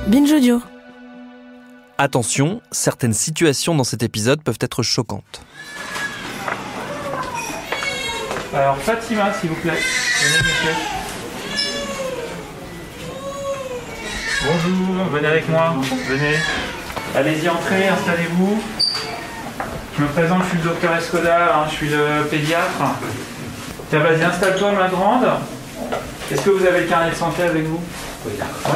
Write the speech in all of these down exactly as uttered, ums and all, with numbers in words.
Binge Audio. Attention, certaines situations dans cet épisode peuvent être choquantes. Alors Fatima, s'il vous plaît. Venez, monsieur. Bonjour, venez avec moi. Venez. Allez-y, entrez, installez-vous. Je me présente, je suis le docteur Escoda, hein, je suis le pédiatre. Tiens, vas-y, installe-toi, ma grande. Est-ce que vous avez le carnet de santé avec vous? Oui. Ouais.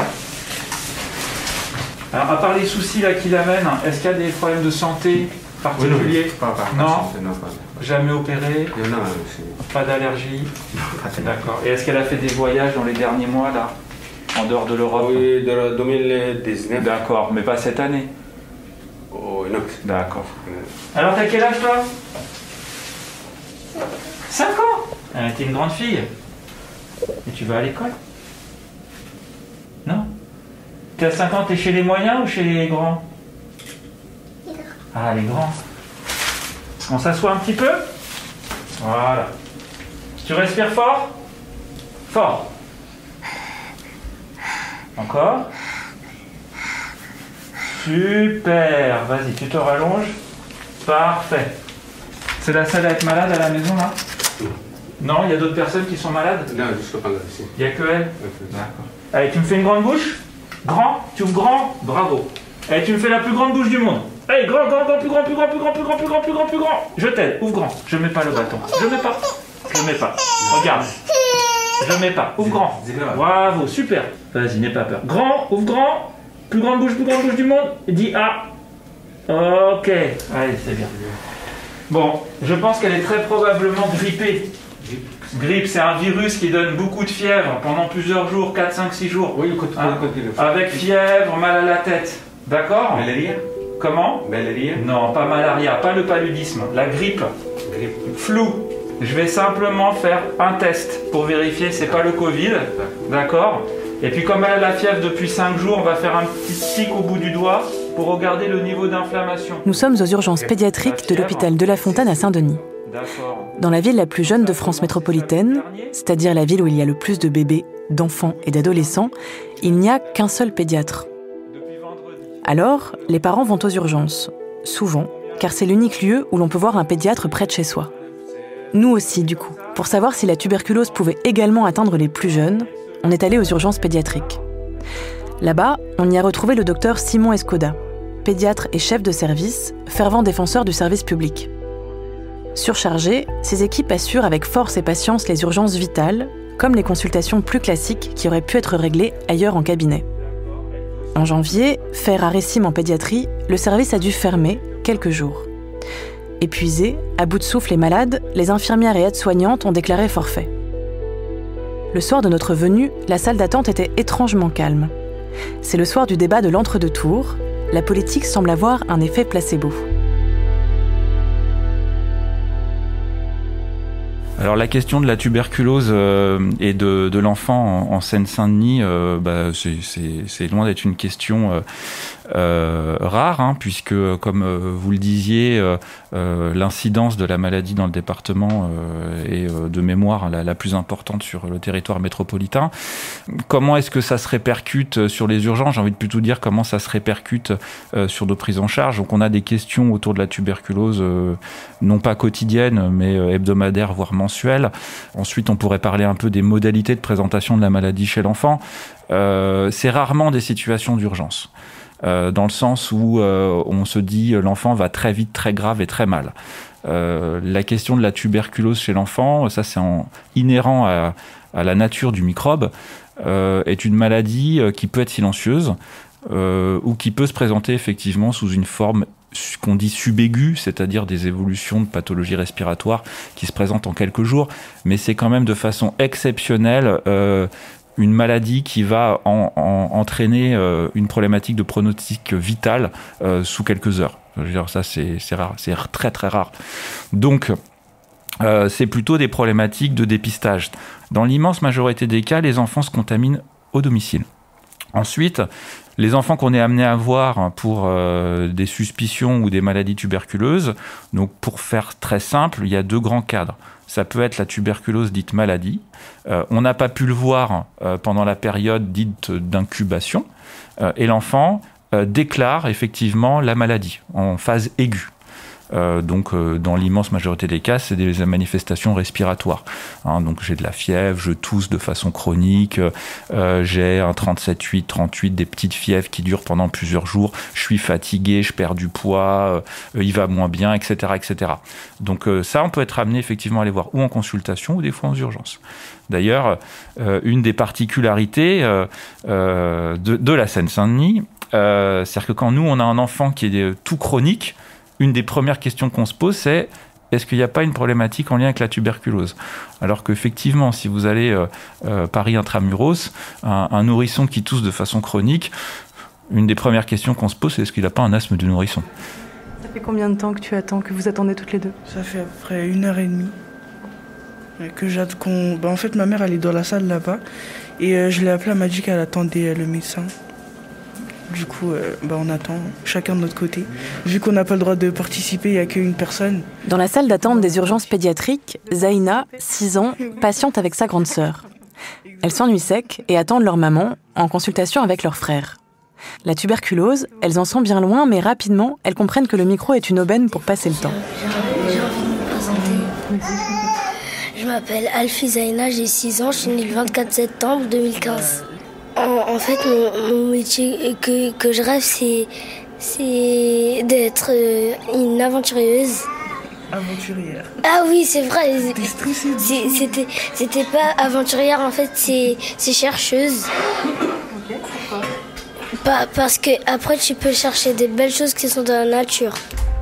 Alors, à part les soucis là qui l'amènent, est-ce qu'il y a des problèmes de santé particuliers? Oui, non, pas, pas, non. Pas, non pas. Jamais opéré? Non, non, c'est... Pas d'allergie? Pas D'accord. Et est-ce qu'elle a fait des voyages dans les derniers mois là, en dehors de l'Europe? Oui, de deux mille dix-neuf. D'accord, mais pas cette année? Oh, non. D'accord. Alors, t'as quel âge, toi? cinq ans? Ah, t'es une grande fille. Et tu vas à l'école? Non? T'es à cinq ans, t'es chez les moyens ou chez les grands? Ah, les grands. On s'assoit un petit peu? Voilà. Tu respires fort? Fort. Encore? Super. Vas-y, tu te rallonges. Parfait. C'est la seule à être malade à la maison, là? Non, il y a d'autres personnes qui sont malades? Non, jusqu'à pas là, ici. Il n'y a que elle? D'accord. Allez, tu me fais une grande bouche? Grand? Tu ouvres grand? Bravo. Allez, tu me fais la plus grande bouche du monde. Allez, grand, grand, grand, plus grand, plus grand, plus grand, plus grand, plus grand, plus grand, plus grand. Je t'aide, ouvre grand. Je mets pas le bâton. Je mets pas. Je mets pas. Regarde. Je mets pas. Ouvre grand. Bravo, super. Vas-y, n'aie pas peur. Grand, ouvre grand. Plus grande bouche, plus grande bouche du monde. Dis A. Ok. Allez, c'est bien. Bon, je pense qu'elle est très probablement grippée. Grippe, c'est un virus qui donne beaucoup de fièvre pendant plusieurs jours, quatre, cinq, six jours. Oui, écoute, Ah, écoute, écoute. avec fièvre, mal à la tête. D'accord? Malaria? Comment? Malaria? Non, pas malaria, pas le paludisme, la grippe. Grippe. Flou. Je vais simplement faire un test pour vérifier, c'est pas le Covid. D'accord? Et puis comme elle a la fièvre depuis cinq jours, on va faire un petit stick au bout du doigt pour regarder le niveau d'inflammation. Nous sommes aux urgences pédiatriques de l'hôpital de La Fontaine à Saint-Denis. Dans la ville la plus jeune de France métropolitaine, c'est-à-dire la ville où il y a le plus de bébés, d'enfants et d'adolescents, il n'y a qu'un seul pédiatre. Alors, les parents vont aux urgences, souvent, car c'est l'unique lieu où l'on peut voir un pédiatre près de chez soi. Nous aussi, du coup. Pour savoir si la tuberculose pouvait également atteindre les plus jeunes, on est allé aux urgences pédiatriques. Là-bas, on y a retrouvé le docteur Simon Escoda, pédiatre et chef de service, fervent défenseur du service public. Surchargés, ces équipes assurent avec force et patience les urgences vitales, comme les consultations plus classiques qui auraient pu être réglées ailleurs en cabinet. En janvier, fait rarissime en pédiatrie, le service a dû fermer quelques jours. Épuisés, à bout de souffle et malades, les infirmières et aides-soignantes ont déclaré forfait. Le soir de notre venue, la salle d'attente était étrangement calme. C'est le soir du débat de l'entre-deux-tours. La politique semble avoir un effet placebo. Alors la question de la tuberculose euh, et de, de l'enfant en, en Seine-Saint-Denis, euh, bah, c'est, c'est, c'est loin d'être une question euh, euh, rare, hein, puisque comme euh, vous le disiez, euh, euh, l'incidence de la maladie dans le département euh, est euh, de mémoire la, la plus importante sur le territoire métropolitain. Comment est-ce que ça se répercute sur les urgences? J'ai envie de plutôt dire comment ça se répercute euh, sur nos prises en charge. Donc on a des questions autour de la tuberculose, euh, non pas quotidiennes, mais euh, hebdomadaires, voire mensuelles. Ensuite, on pourrait parler un peu des modalités de présentation de la maladie chez l'enfant. Euh, c'est rarement des situations d'urgence. Euh, dans le sens où euh, on se dit euh, l'enfant va très vite, très grave et très mal. Euh, la question de la tuberculose chez l'enfant, ça c'est en, inhérent à, à la nature du microbe, euh, est une maladie euh, qui peut être silencieuse euh, ou qui peut se présenter effectivement sous une forme qu'on dit subaiguë, c'est-à-dire des évolutions de pathologie respiratoire qui se présentent en quelques jours, mais c'est quand même de façon exceptionnelle euh, une maladie qui va en, en, entraîner euh, une problématique de pronostic vital euh, sous quelques heures. Je veux dire, ça, c'est, c'est rare, c'est très très rare. Donc, euh, c'est plutôt des problématiques de dépistage. Dans l'immense majorité des cas, les enfants se contaminent au domicile. Ensuite, les enfants qu'on est amené à voir pour euh, des suspicions ou des maladies tuberculeuses, donc pour faire très simple, il y a deux grands cadres. Ça peut être la tuberculose dite maladie. Euh, on n'a pas pu le voir euh, pendant la période dite d'incubation. Euh, et l'enfant euh, déclare effectivement la maladie en phase aiguë. Euh, donc, euh, dans l'immense majorité des cas, c'est des manifestations respiratoires. Hein, donc, j'ai de la fièvre, je tousse de façon chronique, euh, j'ai un trente-sept huit, trente-huit, des petites fièvres qui durent pendant plusieurs jours, je suis fatigué, je perds du poids, euh, il va moins bien, et cetera, et cetera. Donc, euh, ça, on peut être amené effectivement à les voir ou en consultation ou des fois en urgence. D'ailleurs, euh, une des particularités euh, euh, de, de la Seine-Saint-Denis, euh, c'est-à-dire que quand nous, on a un enfant qui est tout chronique, une des premières questions qu'on se pose, c'est est-ce qu'il n'y a pas une problématique en lien avec la tuberculose ? Alors qu'effectivement, si vous allez euh, euh, Paris intramuros, un, un nourrisson qui tousse de façon chronique, une des premières questions qu'on se pose, c'est est-ce qu'il n'a pas un asthme du nourrisson ? Ça fait combien de temps que tu attends, que vous attendez toutes les deux ? Ça fait à peu près une heure et demie. Que j'attends qu'on... bah, en fait, ma mère, elle est dans la salle là-bas. Et euh, je l'ai appelée, elle m'a dit qu'elle attendait euh, le médecin. Du coup, euh, bah, on attend, chacun de notre côté. Vu qu'on n'a pas le droit de participer, il n'y a qu'une personne. Dans la salle d'attente des urgences pédiatriques, Zaina, six ans, patiente avec sa grande sœur. Elles s'ennuient sec et attendent leur maman, en consultation avec leur frère. La tuberculose, elles en sont bien loin, mais rapidement, elles comprennent que le micro est une aubaine pour passer le temps. J'ai envie de me présenter. Je m'appelle Alfie Zaina, j'ai six ans, je suis née le vingt-quatre septembre deux mille quinze. En, en fait, mon, mon métier que, que je rêve, c'est, c'est d'être euh, une aventureuse. Aventurière. Ah oui, c'est vrai. T'es stressée. C'est, c'était, c'était pas aventurière, en fait, c'est, c'est chercheuse. Ok, pourquoi ? Pas, parce que après, tu peux chercher des belles choses qui sont dans la nature.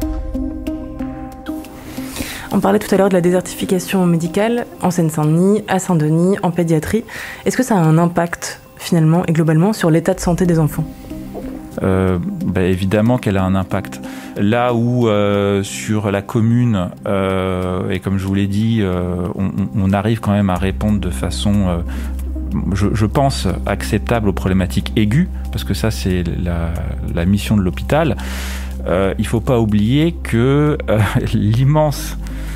On parlait tout à l'heure de la désertification médicale en Seine-Saint-Denis, à Saint-Denis, en pédiatrie. Est-ce que ça a un impact finalement et globalement sur l'état de santé des enfants ? euh, bah, Évidemment qu'elle a un impact. Là où euh, sur la commune, euh, et comme je vous l'ai dit, euh, on, on arrive quand même à répondre de façon, euh, je, je pense, acceptable aux problématiques aiguës, parce que ça c'est la, la mission de l'hôpital, euh, il ne faut pas oublier que euh, l'immense...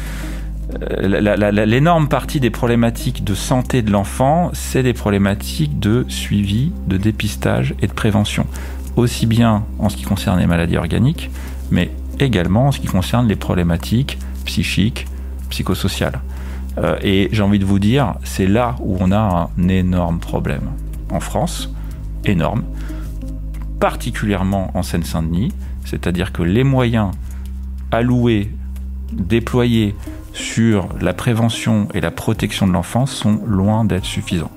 La, la, la, l'énorme partie des problématiques de santé de l'enfant, c'est des problématiques de suivi, de dépistage et de prévention. Aussi bien en ce qui concerne les maladies organiques, mais également en ce qui concerne les problématiques psychiques, psychosociales. Euh, et j'ai envie de vous dire, c'est là où on a un énorme problème. En France, énorme, particulièrement en Seine-Saint-Denis, c'est-à-dire que les moyens alloués, déployés sur la prévention et la protection de l'enfance sont loin d'être suffisants.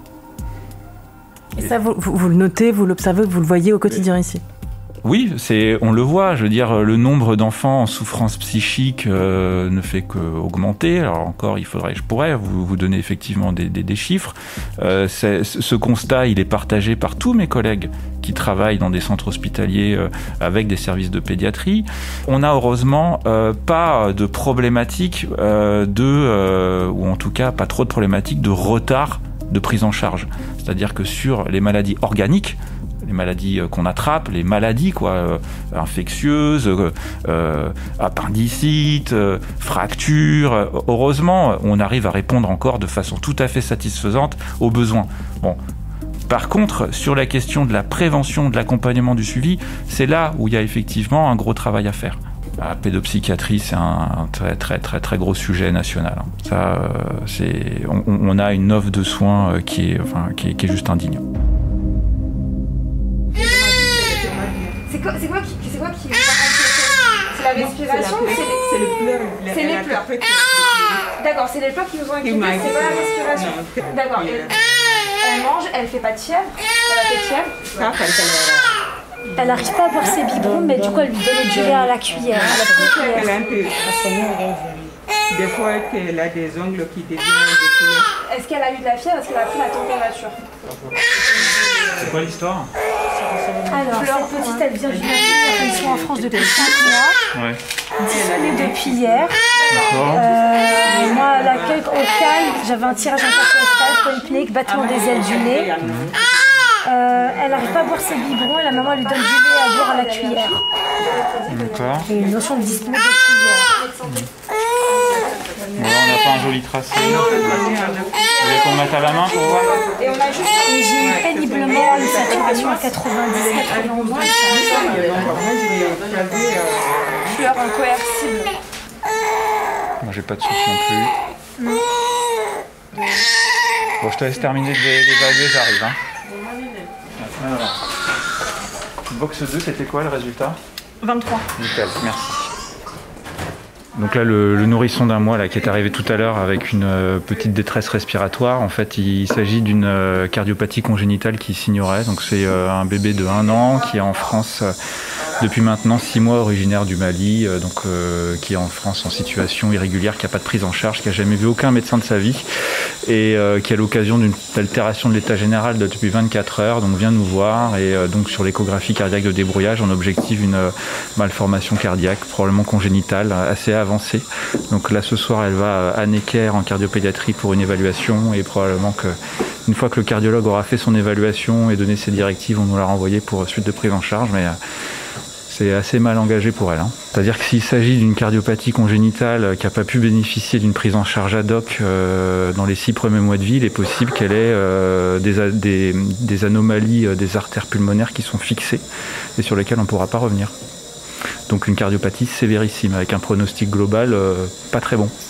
Et ça, vous, vous, vous le notez, vous l'observez, vous le voyez au quotidien ici ? Oui, c'est, on le voit. Je veux dire, le nombre d'enfants en souffrance psychique euh, ne fait qu'augmenter. Alors encore, il faudrait, je pourrais vous, vous donner effectivement des, des, des chiffres. Euh, c'est, ce constat, il est partagé par tous mes collègues qui travaillent dans des centres hospitaliers euh, avec des services de pédiatrie. On a heureusement euh, pas de problématiques euh, de, euh, ou en tout cas pas trop de problématiques de retard de prise en charge. C'est-à-dire que sur les maladies organiques, les maladies qu'on attrape, les maladies quoi, euh, infectieuses, euh, euh, appendicite, euh, fractures. Euh, heureusement, on arrive à répondre encore de façon tout à fait satisfaisante aux besoins. Bon. Par contre, sur la question de la prévention, de l'accompagnement, du suivi, c'est là où il y a effectivement un gros travail à faire. La pédopsychiatrie, c'est un très très très très gros sujet national. Ça, euh, c'est, on, on a une offre de soins qui est, enfin, qui est, qui est juste indigne. C'est quoi, c'est quoi qui, c'est quoi qui c'est la respiration ou c'est les, c'est les pleurs. C'est les pleurs. D'accord, c'est les pleurs qui vous ont inquiété, c'est pas la respiration. D'accord. Elle, elle mange, elle fait pas de fièvre. Elle a fait de fièvre. Elle n'arrive pas à boire ses biberons, mais du coup elle lui donne du lait à la cuillère. À la cuillère. Elle a un peu. Des fois elle a des ongles qui deviennent des couleurs. Est-ce qu'elle a eu de la fièvre? Est-ce qu'elle a pris la température? C'est quoi l'histoire? Alors, cette petite, elle vient d'une ville, ils sont en France depuis cinq mois. Ouais. Disponible depuis hier. Euh, moi, à l'accueil au calme, j'avais un tirage intercostal, polyclinique, battement des ailes du nez. Euh, elle n'arrive pas à boire ses biberons et la maman lui donne du lait à boire à la cuillère. D'accord. Et une notion de discipline de cuillère. Bon, là, on n'a pas un joli tracé. Vous voulez qu'on mette à la main pour voir? Et on a juste et j'ai eu péniblement une saturation à quatre-vingt-dix quatre-vingt-onze. Fleur incoercible. Moi, j'ai pas de soucis non plus. Bon, je te laisse terminer d'évaluer, j'arrive. Hein. Alors. Box deux, c'était quoi le résultat? vingt-trois. Nickel, merci. Donc là, le, le nourrisson d'un mois là, qui est arrivé tout à l'heure avec une euh, petite détresse respiratoire, en fait, il, il s'agit d'une euh, cardiopathie congénitale qui s'ignorait. Donc c'est euh, un bébé de un an qui est en France euh, depuis maintenant six mois, originaire du Mali, euh, donc euh, qui est en France en situation irrégulière, qui n'a pas de prise en charge, qui n'a jamais vu aucun médecin de sa vie et euh, qui a l'occasion d'une altération de l'état général de, depuis vingt-quatre heures, donc vient nous voir et euh, donc sur l'échographie cardiaque de débrouillage, on objective une euh, malformation cardiaque, probablement congénitale, assez avancée. Donc là ce soir elle va à Necker en cardiopédiatrie pour une évaluation et probablement que une fois que le cardiologue aura fait son évaluation et donné ses directives, on nous la renvoyer pour suite de prise en charge, mais euh, c'est assez mal engagé pour elle. Hein. C'est-à-dire que s'il s'agit d'une cardiopathie congénitale qui n'a pas pu bénéficier d'une prise en charge ad hoc euh, dans les six premiers mois de vie, il est possible qu'elle ait euh, des, des, des anomalies euh, des artères pulmonaires qui sont fixées et sur lesquelles on ne pourra pas revenir. Donc une cardiopathie sévérissime avec un pronostic global euh, pas très bon.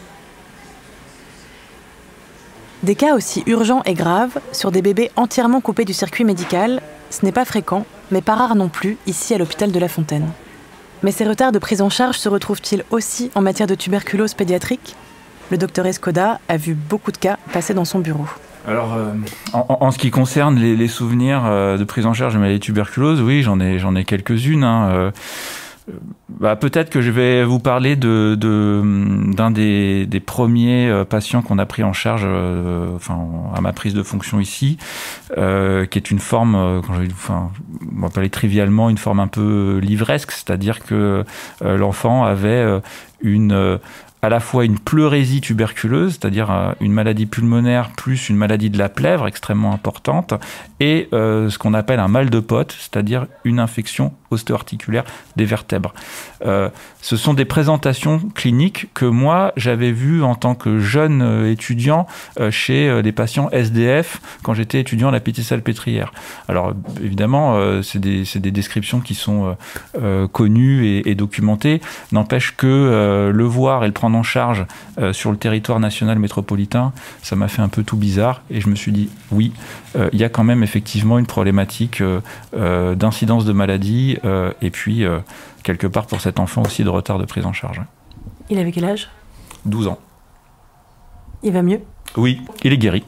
Des cas aussi urgents et graves sur des bébés entièrement coupés du circuit médical, ce n'est pas fréquent, mais pas rare non plus, ici à l'hôpital de La Fontaine. Mais ces retards de prise en charge se retrouvent-ils aussi en matière de tuberculose pédiatrique? Le docteur Escoda a vu beaucoup de cas passer dans son bureau. Alors, euh, en, en ce qui concerne les, les souvenirs euh, de prise en charge de maladie tuberculose, oui, j'en ai, j'en ai quelques-unes. Hein, euh, Bah, peut-être que je vais vous parler de, de d'un des, des premiers patients qu'on a pris en charge, euh, enfin à ma prise de fonction ici, euh, qui est une forme, euh, quand je, enfin, on va parler trivialement, une forme un peu livresque, c'est-à-dire que euh, l'enfant avait euh, une euh, à la fois une pleurésie tuberculeuse, c'est-à-dire euh, une maladie pulmonaire plus une maladie de la plèvre extrêmement importante, et euh, ce qu'on appelle un mal de Potte, c'est-à-dire une infection ostéo-articulaire des vertèbres. Euh, ce sont des présentations cliniques que moi j'avais vues en tant que jeune euh, étudiant euh, chez euh, les patients S D F quand j'étais étudiant à la Pitié-Salpêtrière. Alors évidemment, euh, c'est des, c'est des descriptions qui sont euh, euh, connues et, et documentées. N'empêche que euh, le voir et le prendre en charge euh, sur le territoire national métropolitain, ça m'a fait un peu tout bizarre et je me suis dit oui, euh, il y a quand même effectivement une problématique euh, euh, d'incidence de maladie euh, et puis euh, quelque part pour cet enfant aussi de retard de prise en charge. Il avait quel âge? douze ans. Il va mieux? Oui, il est guéri.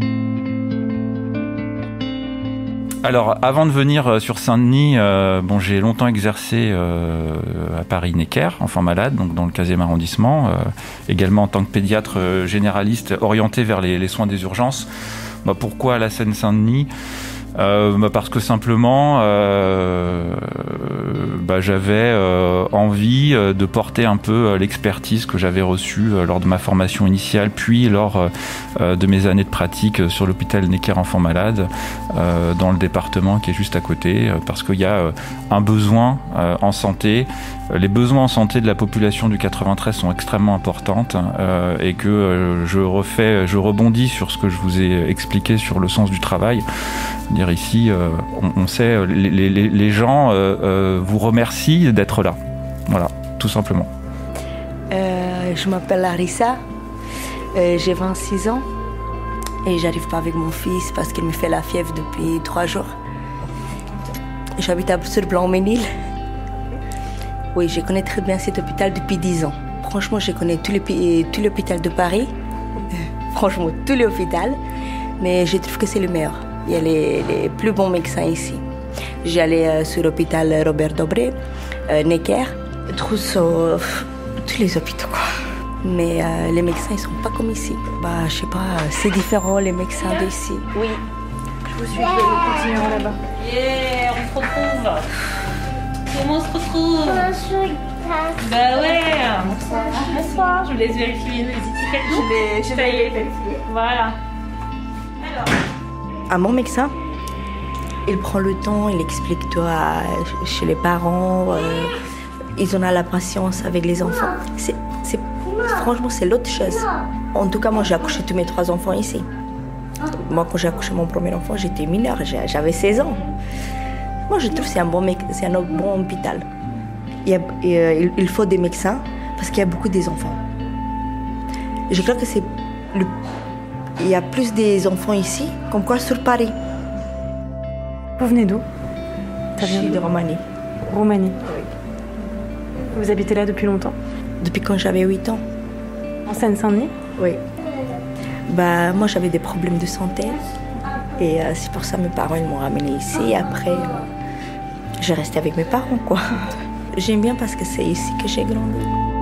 Alors, avant de venir sur Saint-Denis, euh, bon, j'ai longtemps exercé euh, à Paris-Necker, enfant malade, donc dans le quinzième arrondissement, euh, également en tant que pédiatre euh, généraliste orienté vers les, les soins des urgences. Bah, pourquoi la Seine-Saint-Denis ? Euh, bah parce que simplement euh, bah j'avais euh, envie de porter un peu l'expertise que j'avais reçue lors de ma formation initiale puis lors euh, de mes années de pratique sur l'hôpital Necker Enfants Malades euh, dans le département qui est juste à côté, parce qu'il y a un besoin euh, en santé. Les besoins en santé de la population du quatre-vingt-treize sont extrêmement importantes euh, et que euh, je refais, je rebondis sur ce que je vous ai expliqué sur le sens du travail. Dire ici, euh, on, on sait, les, les, les gens euh, euh, vous remercient d'être là. Voilà, tout simplement. Euh, je m'appelle Larissa, euh, j'ai vingt-six ans et j'arrive pas avec mon fils parce qu'il me fait la fièvre depuis trois jours. J'habite à sur Blanc-Ménil. Oui, je connais très bien cet hôpital depuis dix ans. Franchement, je connais tout l'hôpital de Paris. Franchement, tout l'hôpital. Mais je trouve que c'est le meilleur. Il y a les, les plus bons médecins ici. J'allais euh, sur l'hôpital Robert Dobré, euh, Necker, Trousseau, tous les hôpitaux, quoi. Mais euh, les médecins, ils sont pas comme ici. Bah, je sais pas, c'est différent, les médecins d'ici. Oui. Je vous suis, nous continuerons là-bas. Yeah, on se retrouve. Comment on se retrouve? Bah ouais. Bonsoir, je vous laisse vérifier les étiquettes. Je vais, je vais y vérifier. Voilà. Alors. À mon médecin, Il prend le temps, il explique toi chez les parents. Euh, ils ont la patience avec les enfants. C'est, c'est, franchement, c'est l'autre chose. En tout cas, moi, j'ai accouché tous mes trois enfants ici. Moi, quand j'ai accouché mon premier enfant, j'étais mineure, j'avais seize ans. Moi, je trouve que c'est un bon, c'est un bon hôpital. Il, y a, et, euh, il faut des médecins parce qu'il y a beaucoup des enfants. Je crois que c'est le, il y a plus des enfants ici, comme quoi sur Paris. Vous venez d'où? Je suis de Roumanie. Roumanie. Oui. Vous habitez là depuis longtemps? Depuis quand j'avais huit ans. En Seine-Saint-Denis? Oui. Bah, moi, j'avais des problèmes de santé. Et euh, c'est pour ça que mes parents ils m'ont ramenée ici. Et après, euh, j'ai resté avec mes parents, quoi. J'aime bien parce que c'est ici que j'ai grandi.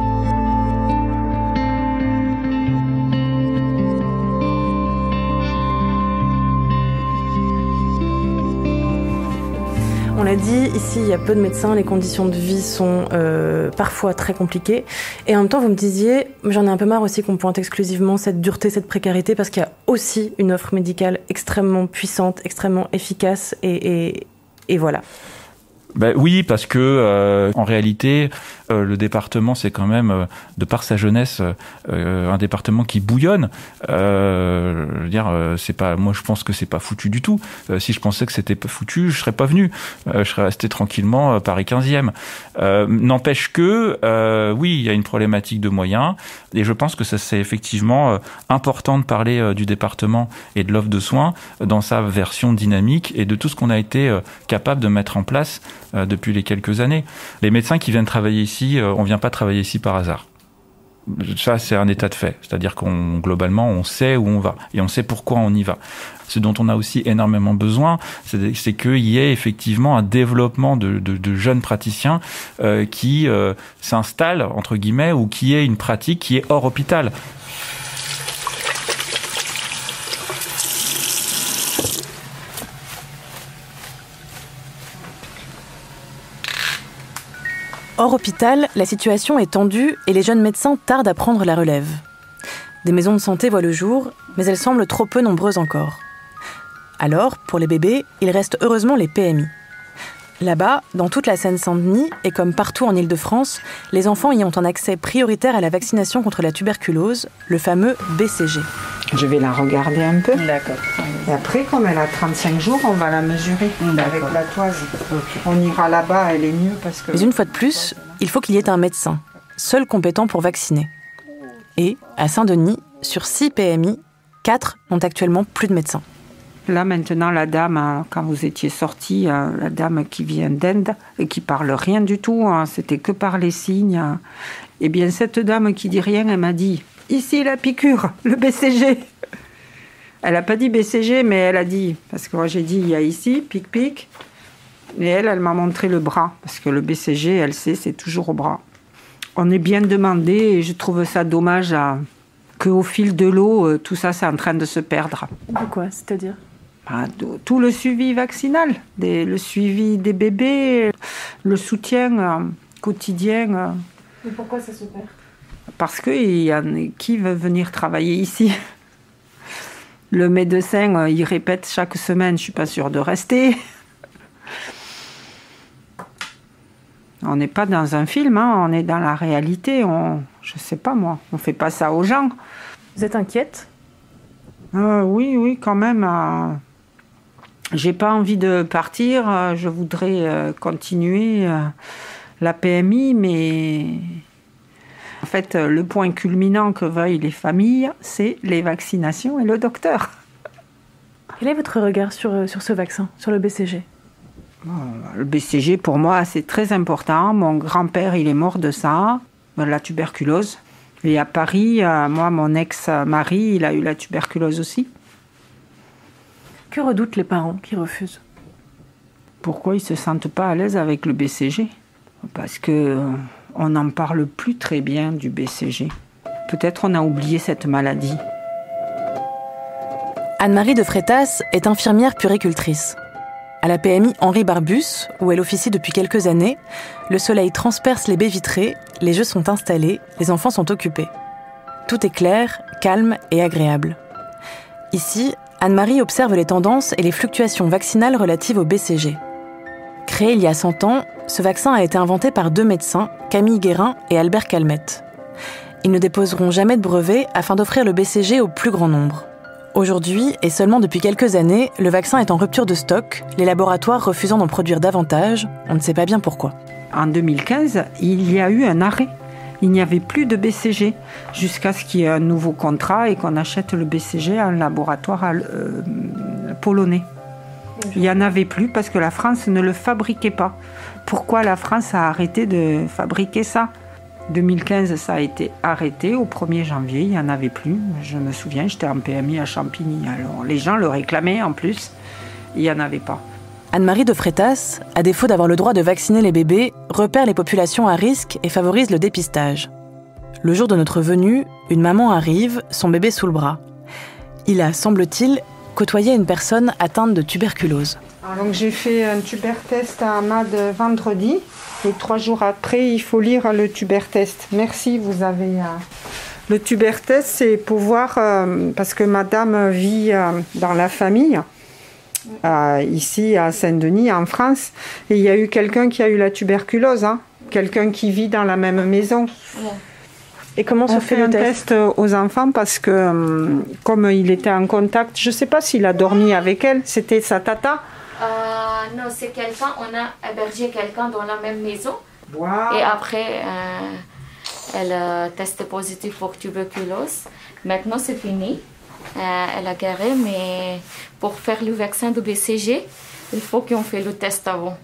On l'a dit, ici, il y a peu de médecins, les conditions de vie sont euh, parfois très compliquées. Et en même temps, vous me disiez, j'en ai un peu marre aussi qu'on pointe exclusivement cette dureté, cette précarité, parce qu'il y a aussi une offre médicale extrêmement puissante, extrêmement efficace, et, et, et voilà. Ben oui, parce que euh, en réalité, euh, le département, c'est quand même, euh, de par sa jeunesse, euh, un département qui bouillonne. Euh, je veux dire, euh, c'est pas, moi, je pense que c'est pas foutu du tout. Euh, si je pensais que c'était pas foutu, je serais pas venu. Euh, je serais resté tranquillement euh, Paris quinzième. Euh, n'empêche que, euh, oui, il y a une problématique de moyens, et je pense que ça c'est effectivement euh, important de parler euh, du département et de l'offre de soins euh, dans sa version dynamique et de tout ce qu'on a été euh, capable de mettre en place depuis les quelques années. Les médecins qui viennent travailler ici, on vient pas travailler ici par hasard. Ça, c'est un état de fait. C'est-à-dire qu'on, globalement, on sait où on va et on sait pourquoi on y va. Ce dont on a aussi énormément besoin, c'est, c'est qu'il y ait effectivement un développement de, de, de jeunes praticiens euh, qui euh, s'installent, entre guillemets, ou qui aient une pratique qui est hors hôpital. Hors hôpital, la situation est tendue et les jeunes médecins tardent à prendre la relève. Des maisons de santé voient le jour, mais elles semblent trop peu nombreuses encore. Alors, pour les bébés, il reste heureusement les P M I. Là-bas, dans toute la Seine-Saint-Denis, et comme partout en Île-de-France, les enfants y ont un accès prioritaire à la vaccination contre la tuberculose, le fameux B C G. Je vais la regarder un peu. D'accord. Et après, comme elle a trente-cinq jours, on va la mesurer. D'accord. Avec la toise. Okay. On ira là-bas, elle est mieux parce que... Mais une fois de plus, il faut qu'il y ait un médecin, seul compétent pour vacciner. Et, à Saint-Denis, sur six P M I, quatre n'ont actuellement plus de médecin. Là, maintenant, la dame, quand vous étiez sortie, la dame qui vient d'Inde et qui parle rien du tout, c'était que par les signes. Eh bien, cette dame qui dit rien, elle m'a dit « Ici, la piqûre, le B C G ». Elle n'a pas dit B C G, mais elle a dit, parce que moi j'ai dit « Il y a ici, pic, pic ». Et elle, elle m'a montré le bras, parce que le B C G, elle sait, c'est toujours au bras. On est bien demandé et je trouve ça dommage à... qu'au fil de l'eau, tout ça, c'est en train de se perdre. De quoi, c'est-à-dire ? Bah, tout le suivi vaccinal, des, le suivi des bébés, le soutien euh, quotidien. Euh. Mais pourquoi ça se perd ? Parce que il y en a qui veut venir travailler ici. Le médecin, euh, il répète chaque semaine, je suis pas sûre de rester. On n'est pas dans un film, hein, on est dans la réalité. On, je sais pas moi, on fait pas ça aux gens. Vous êtes inquiète ? euh, Oui, oui, quand même. Euh, j'ai pas envie de partir. Euh, je voudrais euh, continuer euh, la P M I, mais en fait, euh, le point culminant que veuillent les familles, c'est les vaccinations et le docteur. Quel est votre regard sur, sur ce vaccin, sur le B C G ? Le B C G, pour moi, c'est très important. Mon grand-père, il est mort de ça, de la tuberculose. Et à Paris, euh, moi, mon ex-mari, il a eu la tuberculose aussi. Que redoutent les parents qui refusent ? Pourquoi ils ne se sentent pas à l'aise avec le B C G ? Parce qu'on euh, n'en parle plus très bien du B C G. Peut-être on a oublié cette maladie. Anne-Marie de Freitas est infirmière puéricultrice. À la P M I Henri Barbus, où elle officie depuis quelques années, le soleil transperce les baies vitrées, les jeux sont installés, les enfants sont occupés. Tout est clair, calme et agréable. Ici, Anne-Marie observe les tendances et les fluctuations vaccinales relatives au B C G. Créé il y a cent ans, ce vaccin a été inventé par deux médecins, Camille Guérin et Albert Calmette. Ils ne déposeront jamais de brevet afin d'offrir le B C G au plus grand nombre. Aujourd'hui, et seulement depuis quelques années, le vaccin est en rupture de stock, les laboratoires refusant d'en produire davantage, on ne sait pas bien pourquoi. En deux mille quinze, il y a eu un arrêt. Il n'y avait plus de B C G jusqu'à ce qu'il y ait un nouveau contrat et qu'on achète le B C G à un laboratoire euh, polonais. Il n'y en avait plus parce que la France ne le fabriquait pas. Pourquoi la France a arrêté de fabriquer ça ? deux mille quinze, ça a été arrêté. Au premier janvier, il n'y en avait plus. Je me souviens, j'étais en P M I à Champigny. Alors, les gens le réclamaient en plus. Il n'y en avait pas. Anne-Marie de Freitas, à défaut d'avoir le droit de vacciner les bébés, repère les populations à risque et favorise le dépistage. Le jour de notre venue, une maman arrive, son bébé sous le bras. Il a, semble-t-il, côtoyé une personne atteinte de tuberculose. Donc j'ai fait un tubertest à Ahmad vendredi. Et trois jours après, il faut lire le tubertest. Merci, vous avez... Euh... Le tubertest, c'est pour voir, euh, parce que madame vit euh, dans la famille, euh, ici à Saint-Denis, en France, et il y a eu quelqu'un qui a eu la tuberculose, hein, quelqu'un qui vit dans la même maison. Ouais. Et comment se fait, fait le test, test aux enfants parce que, euh, comme il était en contact, je ne sais pas s'il a dormi avec elle, c'était sa tata. Euh, non, c'est quelqu'un, on a hébergé quelqu'un dans la même maison. Wow. Et après, euh, elle a testé positif pour tuberculose. Maintenant, c'est fini. Euh, elle a guéri, mais pour faire le vaccin de B C G, il faut qu'on fait le test avant.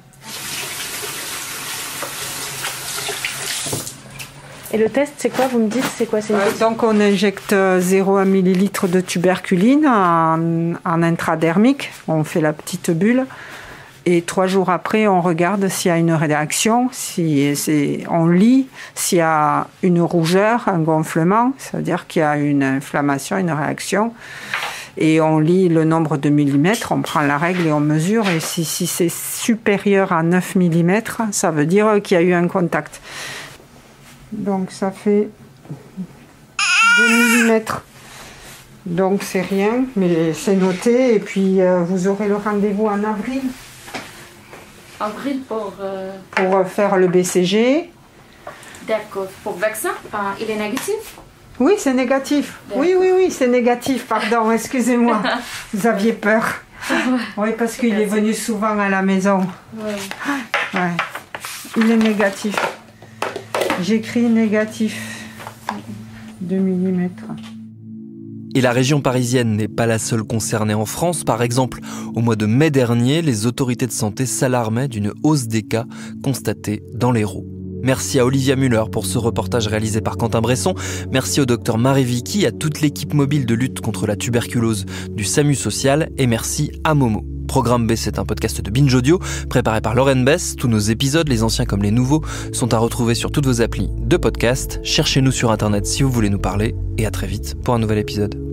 Et le test, c'est quoi, vous me dites, c'est quoi c'est euh, Donc on injecte zéro virgule un millilitre de tuberculine en, en intradermique, on fait la petite bulle, et trois jours après, on regarde s'il y a une réaction, si c'est, on lit s'il y a une rougeur, un gonflement, c'est-à-dire qu'il y a une inflammation, une réaction, et on lit le nombre de millimètres, on prend la règle et on mesure, et si, si c'est supérieur à neuf millimètres, ça veut dire qu'il y a eu un contact. Donc ça fait deux millimètres. Donc c'est rien, mais c'est noté. Et puis euh, vous aurez le rendez-vous en avril. Avril pour... Euh... Pour faire le B C G. D'accord. Pour vaccin, ah, il est négatif ? Oui, c'est négatif. D'accord. Oui, oui, oui, c'est négatif. Pardon, excusez-moi. Vous aviez peur. Oui, parce qu'il est venu souvent à la maison. Oui. Ouais. Il est négatif. J'écris négatif, deux millimètres. Et la région parisienne n'est pas la seule concernée en France. Par exemple, au mois de mai dernier, les autorités de santé s'alarmaient d'une hausse des cas constatés dans l'Hérault. Merci à Olivia Muller pour ce reportage réalisé par Quentin Bresson. Merci au docteur Marie Vicky, à toute l'équipe mobile de lutte contre la tuberculose du SAMU Social. Et merci à Momo. Programme B, c'est un podcast de Binge Audio, préparé par Lauren Bess. Tous nos épisodes, les anciens comme les nouveaux, sont à retrouver sur toutes vos applis de podcast. Cherchez-nous sur Internet si vous voulez nous parler. Et à très vite pour un nouvel épisode.